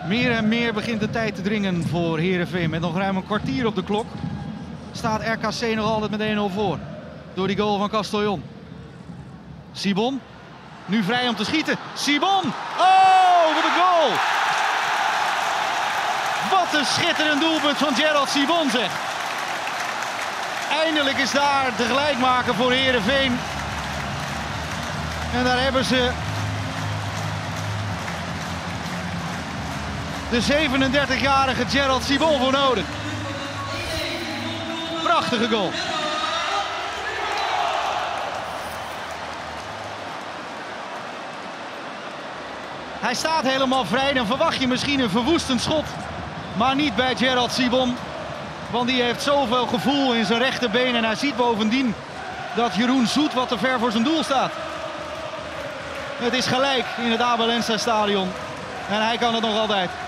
Meer en meer begint de tijd te dringen voor Heerenveen. Met nog ruim een kwartier op de klok staat RKC nog altijd met 1-0 voor. Door die goal van Castellón. Sibon, nu vrij om te schieten. Sibon! Oh, wat een goal! Wat een schitterend doelpunt van Gerald Sibon, zeg. Eindelijk is daar de gelijkmaker voor Heerenveen. En daar hebben ze de 37-jarige Gerald Sibon voor nodig. Prachtige goal. Hij staat helemaal vrij, dan verwacht je misschien een verwoestend schot. Maar niet bij Gerald Sibon. Want die heeft zoveel gevoel in zijn rechterbeen. En hij ziet bovendien dat Jeroen Zoet wat te ver voor zijn doel staat. Het is gelijk in het Abel Ensa stadion. En hij kan het nog altijd.